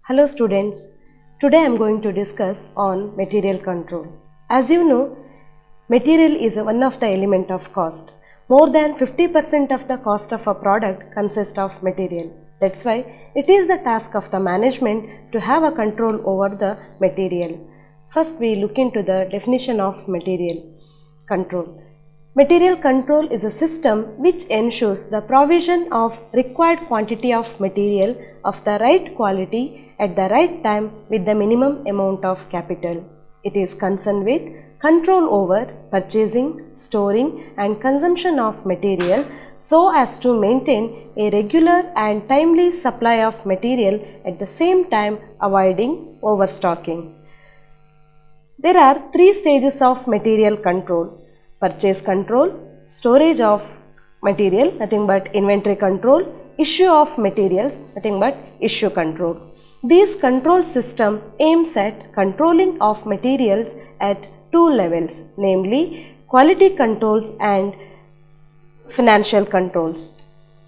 Hello students, today I am going to discuss on material control. As you know, material is one of the element of cost. More than 50% of the cost of a product consists of material. That's why it is the task of the management to have a control over the material. First we look into the definition of material control. Material control is a system which ensures the provision of required quantity of material of the right quality at the right time with the minimum amount of capital. It is concerned with control over purchasing, storing and consumption of material so as to maintain a regular and timely supply of material at the same time avoiding overstocking. There are three stages of material control: purchase control, storage of material, nothing but inventory control, issue of materials, nothing but issue control. This control system aims at controlling of materials at two levels, namely quality controls and financial controls.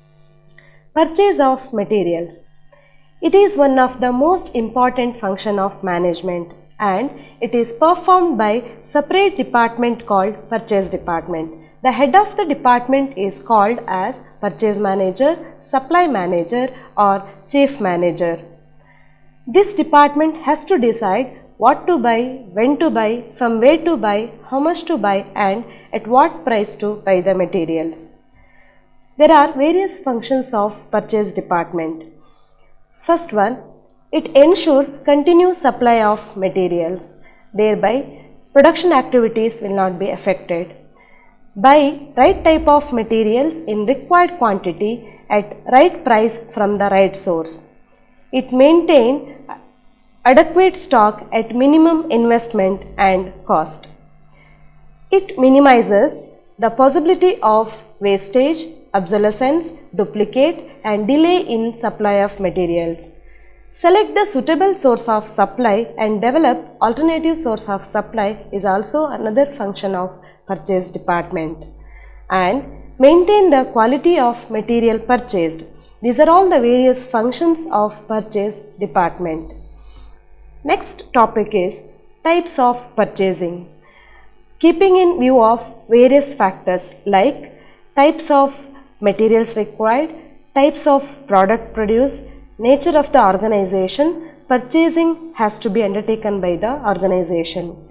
Purchase of materials. It is one of the most important function of management and it is performed by separate department called purchase department. The head of the department is called as purchase manager, supply manager or chief manager. This department has to decide what to buy, when to buy, from where to buy, how much to buy and at what price to buy the materials. There are various functions of purchase department. First one, it ensures continuous supply of materials, thereby production activities will not be affected. Buy right type of materials in required quantity at right price from the right source. It maintains adequate stock at minimum investment and cost. It minimizes the possibility of wastage, obsolescence, duplicate and delay in supply of materials. Select the suitable source of supply and develop alternative source of supply is also another function of purchase department. And maintain the quality of material purchased. These are all the various functions of purchase department. Next topic is types of purchasing. Keeping in view of various factors like types of materials required, types of product produced, nature of the organization, purchasing has to be undertaken by the organization.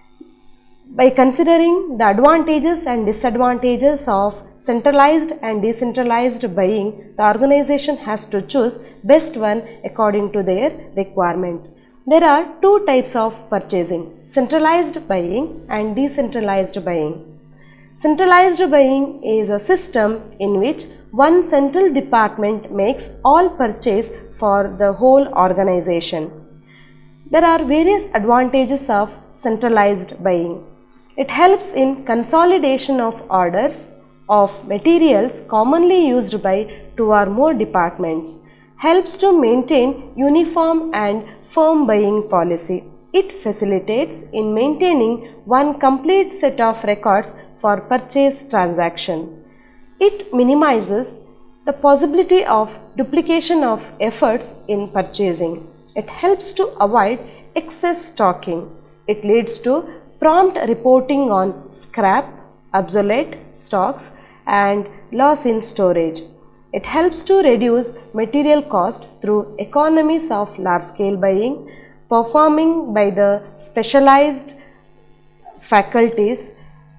By considering the advantages and disadvantages of centralized and decentralized buying, the organization has to choose best one according to their requirement. There are two types of purchasing: centralized buying and decentralized buying. Centralized buying is a system in which one central department makes all purchase for the whole organization. There are various advantages of centralized buying. It helps in consolidation of orders of materials commonly used by two or more departments, helps to maintain uniform and firm buying policy. It facilitates in maintaining one complete set of records for purchase transaction. It minimizes the possibility of duplication of efforts in purchasing. It helps to avoid excess stocking. It leads to prompt reporting on scrap, obsolete stocks and loss in storage. It helps to reduce material cost through economies of large scale buying, performing by the specialized faculties.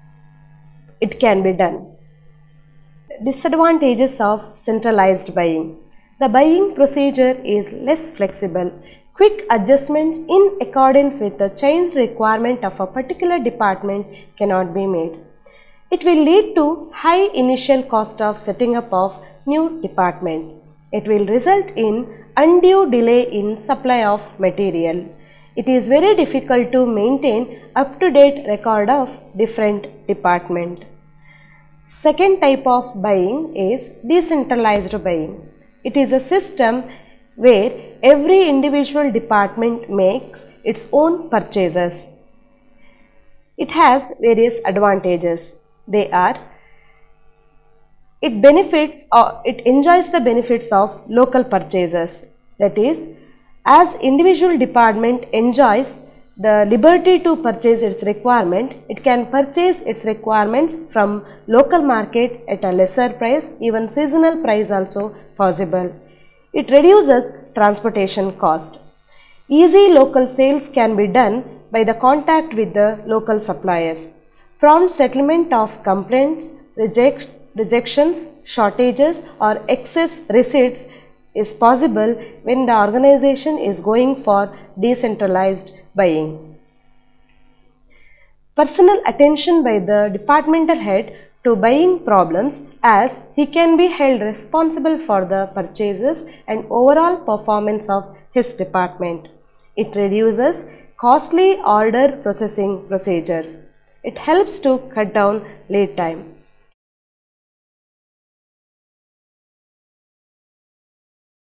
It can be done. Disadvantages of centralized buying. The buying procedure is less flexible. Quick adjustments in accordance with the changed requirement of a particular department cannot be made. It will lead to high initial cost of setting up of new department. It will result in undue delay in supply of material. It is very difficult to maintain up-to-date record of different department. Second type of buying is decentralized buying. It is a system where every individual department makes its own purchases. It has various advantages. They are: it enjoys the benefits of local purchases, that is, As individual department enjoys the liberty to purchase its requirement, it can purchase its requirements from local market at a lesser price, even seasonal price also possible. It reduces transportation cost. Easy local sales can be done by the contact with the local suppliers. Prompt settlement of complaints, rejections, shortages or excess receipts is possible when the organization is going for decentralized buying. Personal attention by the departmental head to buying problems, as he can be held responsible for the purchases and overall performance of his department. It reduces costly order processing procedures. It helps to cut down lead time.